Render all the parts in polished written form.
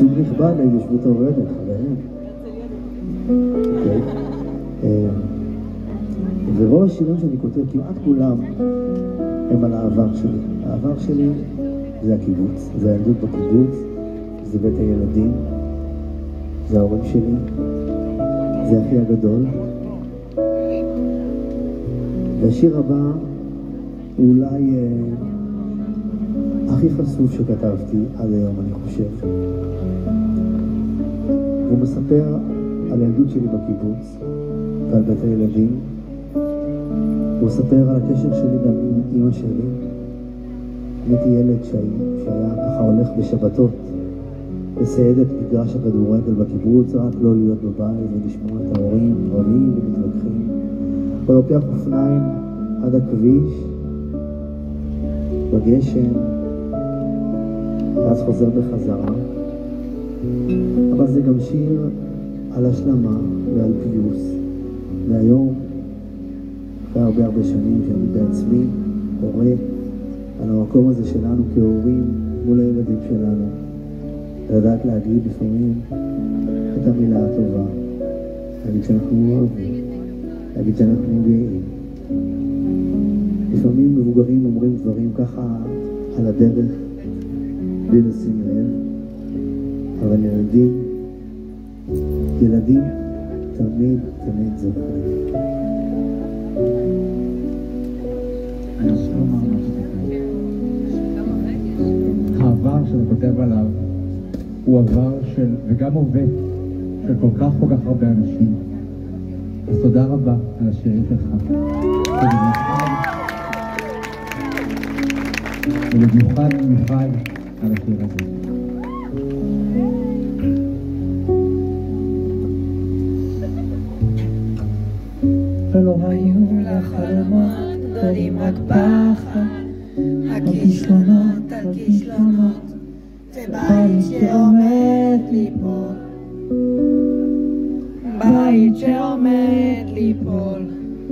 ייצוג נכבד להתיישבות העובדת, חברים. ורוב השירים שאני כותב, כמעט כולם, הם על העבר שלי. העבר שלי זה הקיבוץ, זה הילדות בקיבוץ, זה בית הילדים, זה ההורים שלי, זה אחי הגדול. והשיר הבא הוא אולי הכי חשוף שכתבתי עד היום, אני חושב. הוא מספר על הילדות שלי בקיבוץ ועל בית הילדים. הוא מספר על הקשר שלי גם עם אמא שלי. הייתי ילד שהיה ככה הולך בשבתות לסייד את מגרש הכדורגל בקיבוץ, רק לא להיות בבית ולשמוע את ההורים רבים ומתווכחים. הוא לוקח אופניים עד הכביש, בגשם, ואז חוזר בחזרה. אבל זה גם שיר על השלמה ועל פיוס. והיום, אחרי הרבה שנים שאני בעצמי קורא על המקום הזה שלנו כהורים מול הילדים שלנו, לדעת להגיד לפעמים את המילה הטובה, להגיד שאנחנו אוהבים, להגיד שאנחנו גאים. לפעמים מבוגרים אומרים דברים ככה על הדרך בלי לשים לב, אבל ילדים תמיד זוכרים. אני רוצה לומר משהו כאן. העבר שאני כותב עליו הוא עבר וגם הווה של כל כך הרבה אנשים. אז תודה רבה על השירים שלך. ובמיוחד על השיר הזה. ולא היו לחלומות גדולים רק פחד, הכישלונות על כישלונות, ובית שעומד ליפול, בית שעומד ליפול.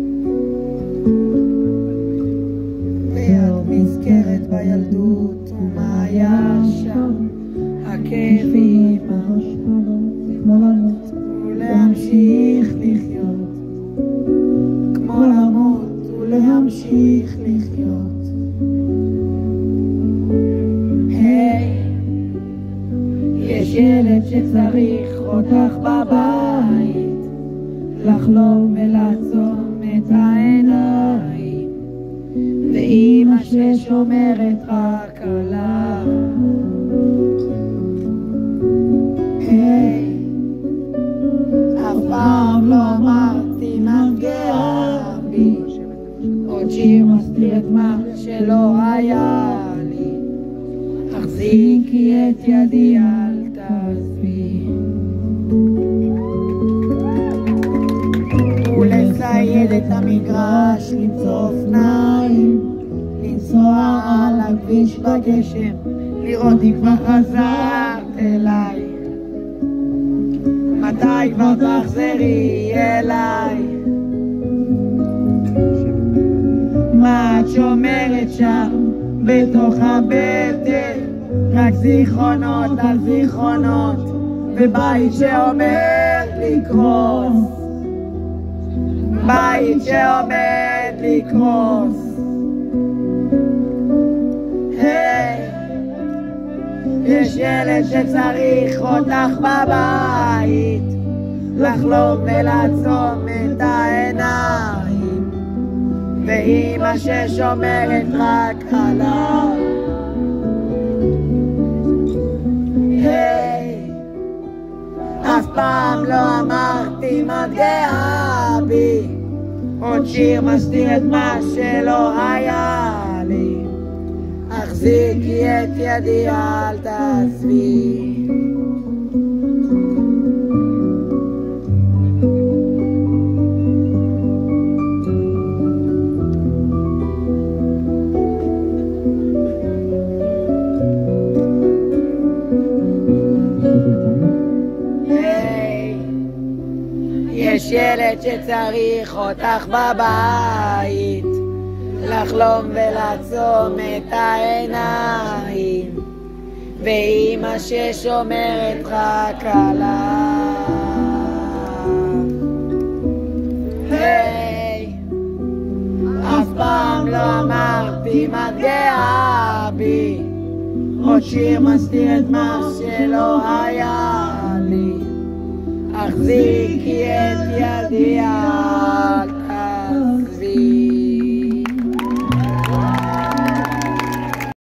ועוד נזכרת בילדות ומה היה שם, הכאבים, ההשפלות, כמו למות ולהמשיך לחיות, כמו למות ולהמשיך לחיות. היי, יש ילד שצריך אותך בבית, לחלום ולעצום את העיניים, ואמא ששומרת רק עליו. היי, אף פעם לא אמרתי מה גאה בי, עוד שיר מסתיר את מה שלא היה לי, החזיקי את ידי אל תעזבי. ולסייד את המגרש, למצוא אופניים, לנסוע על הכביש בגשם, לראות אם כבר חזרת אליי, מתי כבר תחזרי אליי, מה את שומרת שם בתוך הבטן, רק זיכרונות על זיכרונות, ובית שעומד לקרוס, בית שעומד לקרוס. היי, יש ילד שצריך אותך בבית, לחלום ולעצום את העיניים, ואמא ששומרת רק עליו. היי, אף פעם לא אמרתי מה גאה בי, עוד שיר מסתיר את מה שלא היה לי, החזיקי את ידי אל תעזבי. יש ילד שצריך אותך בבית, לחלום ולעצום את העיניים, ואמא ששומרת רק עליו. היי, אף פעם לא אמרתי מה את גאה בי, עוד שיר מסתיר את מה שלא היה לי. החזיקי את ידי